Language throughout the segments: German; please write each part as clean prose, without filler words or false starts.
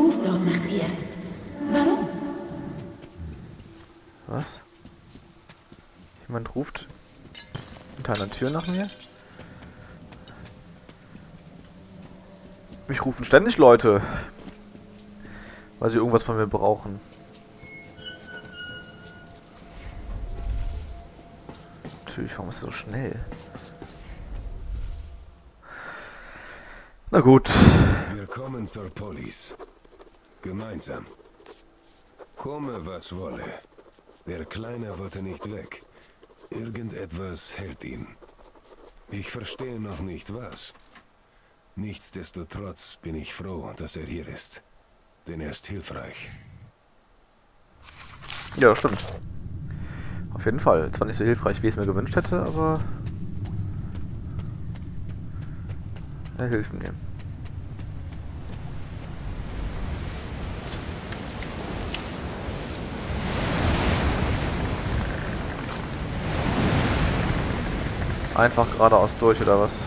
ruft dort nach dir. Warum? Was? Jemand ruft hinter einer Tür nach mir? Mich rufen ständig Leute, weil sie irgendwas von mir brauchen. Natürlich, warum ist er so schnell? Na gut. Wir kommen zur Police. Gemeinsam. Komme, was wolle. Der Kleine wollte nicht weg. Irgendetwas hält ihn. Ich verstehe noch nicht was. Nichtsdestotrotz bin ich froh, dass er hier ist. Denn er ist hilfreich. Ja, das stimmt. Auf jeden Fall. Zwar nicht so hilfreich, wie ich es mir gewünscht hätte, aber er hilft mir. Einfach geradeaus durch, oder was?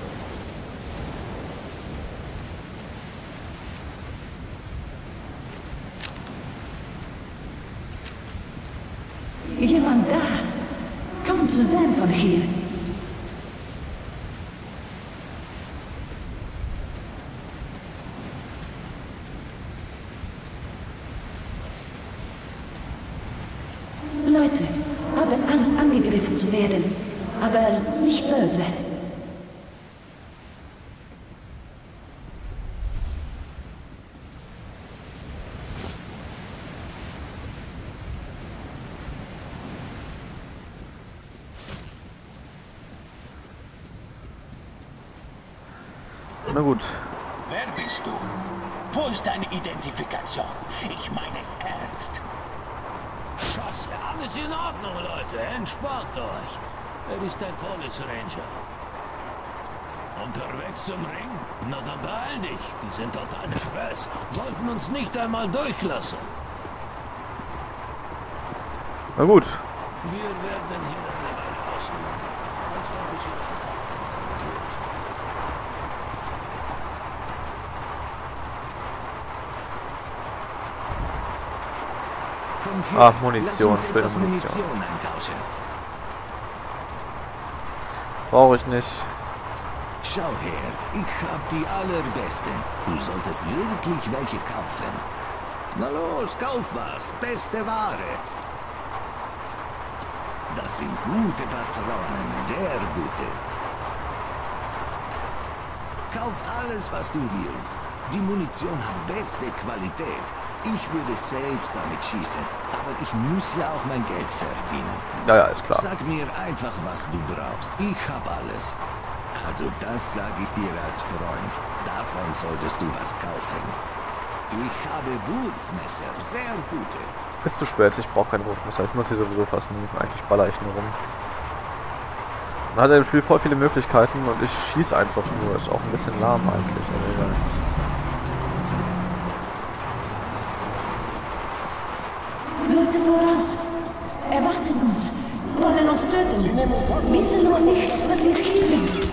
Jemand da? Kaum zu sehen von hier. Leute haben Angst, angegriffen zu werden, aber nicht böse. Na gut. Wer bist du? Wo ist deine Identifikation? Ich meine es ernst. Scheiße, alles in Ordnung, Leute. Entspannt euch. Er ist ein Police Ranger. Unterwegs zum Ring? Na dann beeil dich. Die sind total nervös. Sollten uns nicht einmal durchlassen. Na gut. Wir werden hier eine Weile ausruhen. Kannst du ein bisschen einkaufen? Jetzt. Komm her, Ach, Munition, lass uns schöne etwas Munition. Munition eintauschen. Brauche ich nicht. Schau her, ich hab die allerbesten. Du solltest wirklich welche kaufen. Na los, kauf was. Beste Ware. Das sind gute Patronen, sehr gute. Kauf alles, was du willst. Die Munition hat beste Qualität. Ich würde selbst damit schießen, aber ich muss ja auch mein Geld verdienen. Ja, ist klar. Sag mir einfach, was du brauchst. Ich hab alles. Also das sage ich dir als Freund. Davon solltest du was kaufen. Ich habe Wurfmesser, sehr gute. Ist zu spät, ich brauche kein Wurfmesser. Ich nutze sie sowieso fast nie. Eigentlich baller ich nur rum. Man hat im Spiel voll viele Möglichkeiten und ich schieße einfach nur. Ist auch ein bisschen lahm eigentlich, aber egal. Leute voraus! Erwarten uns! Wollen uns töten! Wissen nur nicht, dass wir hier sind!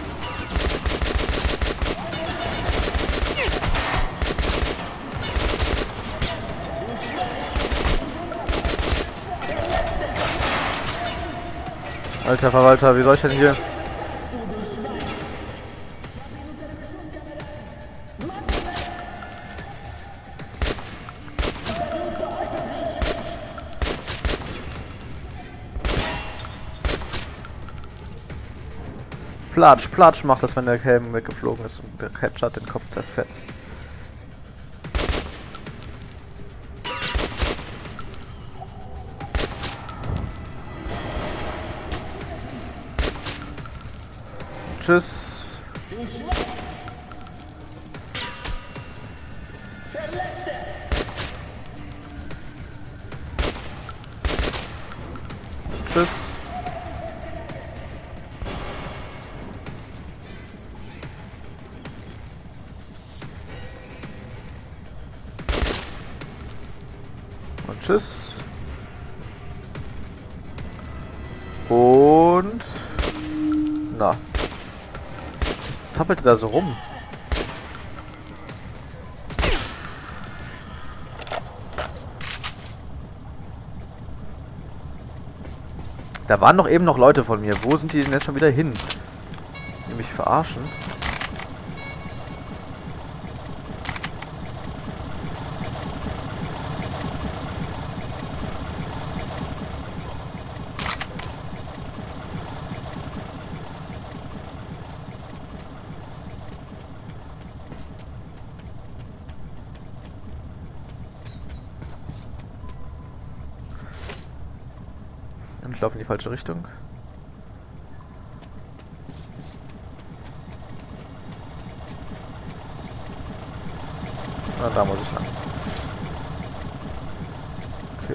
Alter Verwalter, wie soll ich denn hier? Platsch, Platsch macht das, wenn der Helm weggeflogen ist und der Headshot den Kopf zerfetzt. Tschüss. Tschüss. Und tschüss. Und... Na. Was zappelt da so rum? Da waren doch eben noch Leute von mir. Wo sind die denn jetzt schon wieder hin? Die mich verarschen? Und ich laufe in die falsche Richtung. Na, da muss ich lang. Okay.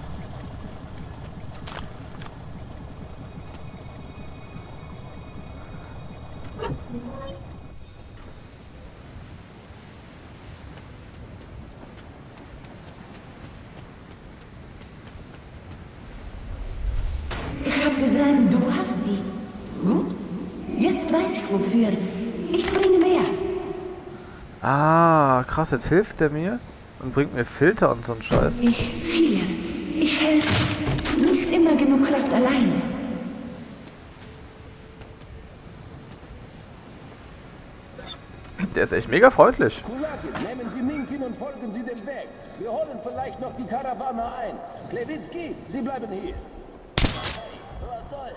Ich habe gesehen, du hast die. Gut. Jetzt weiß ich wofür. Ich bringe mehr. Ah, krass, jetzt hilft der mir und bringt mir Filter und so einen Scheiß. Ich helfe. Nicht immer genug Kraft alleine. Der ist echt mega freundlich. Nehmen Sie Minkin und folgen Sie dem Weg. Wir holen vielleicht noch die Karawane ein. Klewitzki, Sie bleiben hier. Was soll?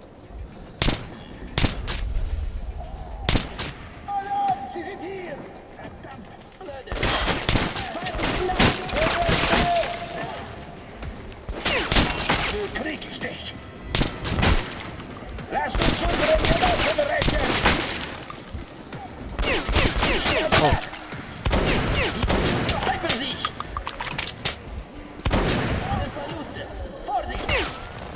Alarm, Sie sind hier! Verdammt, Blöde! So krieg ich dich! Lasst uns unsere Genossen rächen! Halten sich! Alles Verluste! Vorsicht!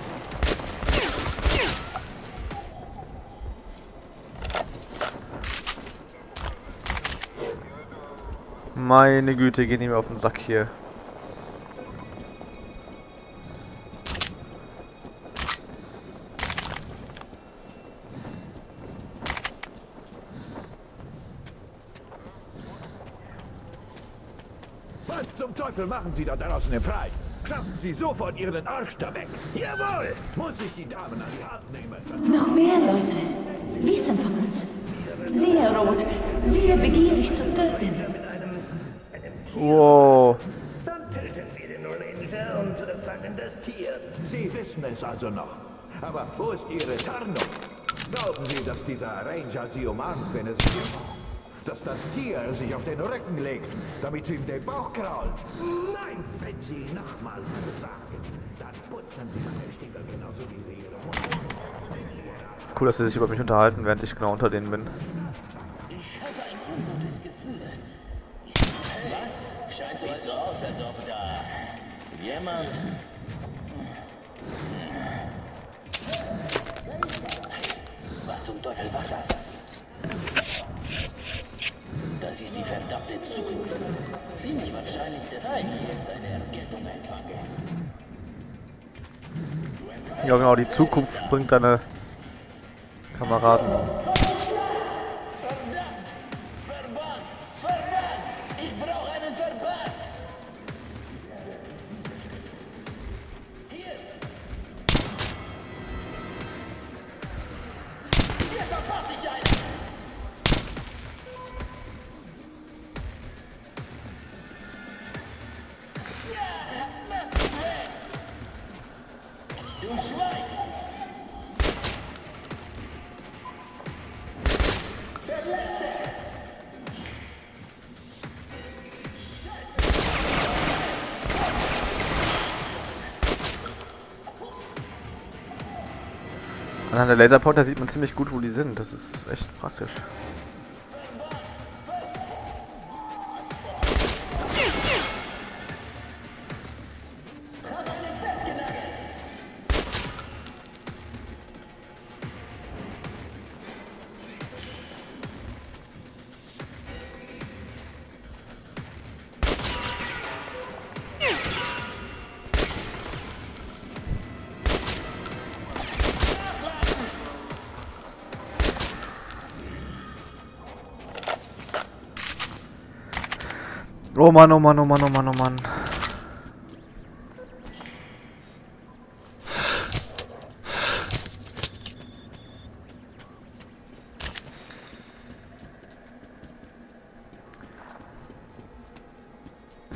Meine Güte, gehen die mir auf den Sack hier. Was zum Teufel machen Sie da draußen im Freien? Schaffen Sie sofort Ihren Arsch da weg. Jawohl! Muss ich die Damen an die Hand nehmen? Noch mehr Leute wissen von uns. Sehr rot, sehr begierig zu töten. Wow. Dann töten wir den Ranger und fangen das Tier. Sie wissen es also noch. Aber wo ist Ihre Tarnung? Glauben Sie, dass dieser Ranger Sie umarmt, wenn er Sie hilft? Dass das Tier sich auf den Rücken legt, damit Sie ihm den Bauch krault? Nein, wenn Sie nochmal sagen, dann putzen Sie meine Stiefel genauso wie Sie Ihre Mutter. Cool, dass sie sich über mich unterhalten, während ich genau unter denen bin. Ich habe ein ungutes Gefühl. Was? Scheint sieht so aus, als ob da jemand... Was zum Teufel war das? Das ist die verdammte Zukunft. Ziemlich wahrscheinlich, dass ich jetzt eine Erkältung einfange. Ja genau, die Zukunft bringt deine Kameraden. Verdammt! Verband! Verband! Ich brauche einen Verband! Hier! Hier verpasst ich einen! Du Schwein! Anhand der Laserpointer sieht man ziemlich gut, wo die sind. Das ist echt praktisch. Oh Mann, oh Mann, oh Mann, oh Mann, oh Mann.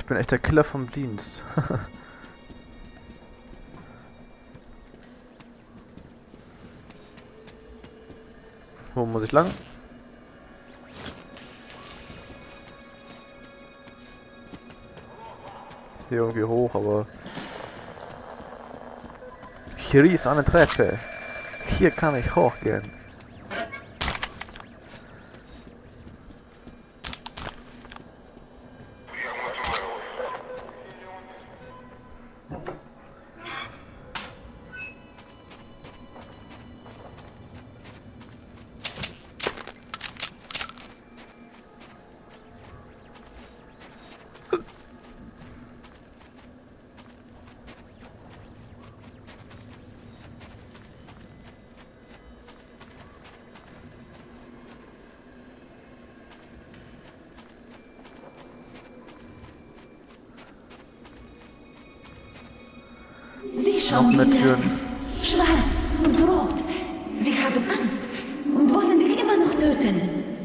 Ich bin echt der Killer vom Dienst. Wo muss ich lang? Hier irgendwie hoch, aber... Hier ist eine Treppe. Hier kann ich hochgehen. Sie schauen Noch mehr wieder Türen. schwarz und rot. Sie haben Angst und wollen dich immer noch töten.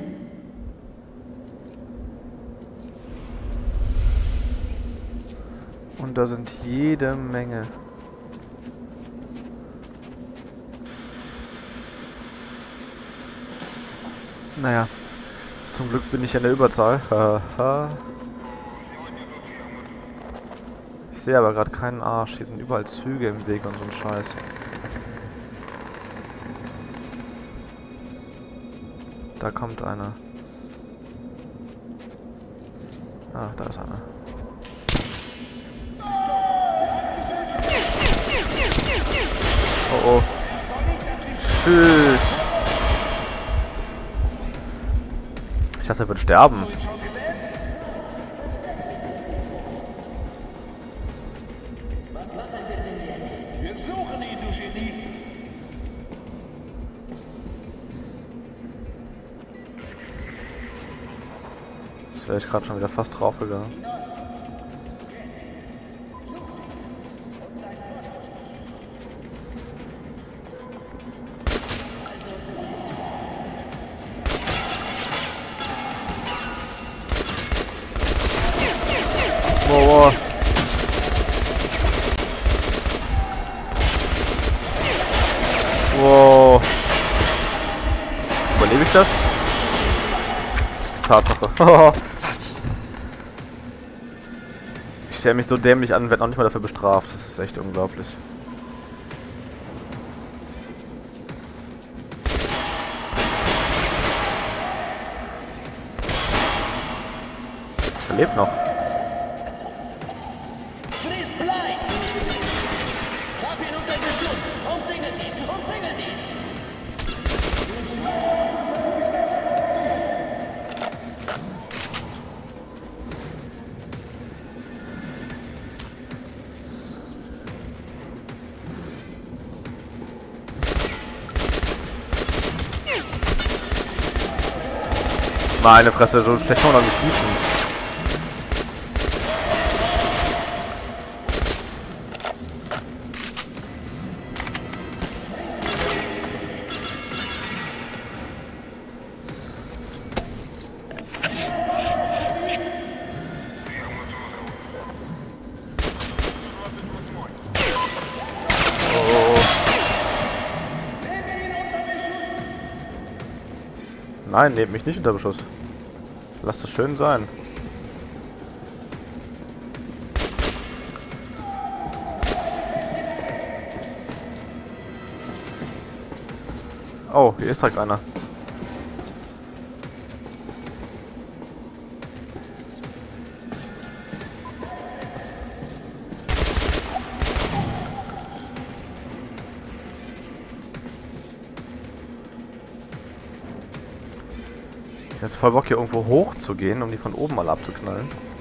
Und da sind jede Menge. Naja, zum Glück bin ich in der Überzahl. Haha. Ich sehe aber gerade keinen Arsch. Hier sind überall Züge im Weg und so ein Scheiß. Da kommt einer. Ah, da ist einer. Oh oh. Tschüss. Ich dachte, er wird sterben. Wir suchen ihn, du Genie. Jetzt wäre ich gerade schon wieder fast draufgegangen. Wow, wow. Wow. Überlebe ich das? Tatsache. Ich stelle mich so dämlich an und werde noch nicht mal dafür bestraft. Das ist echt unglaublich. Er lebt noch. Fries Blei! Hab ihn unter Beschuss! Umsingelt ihn! Umsingelt ihn! Meine Fresse, so schlecht kann man doch nicht schießen. Nein, nehmt mich nicht unter Beschuss. Lasst es schön sein. Oh, hier ist direkt einer. Ich hab jetzt voll Bock, hier irgendwo hoch zu gehen, um die von oben mal abzuknallen.